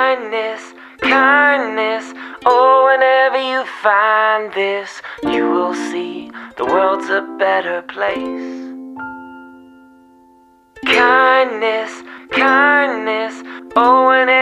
Kindness, kindness. Oh, whenever you find this, you will see the world's a better place. Kindness, kindness. Oh, whenever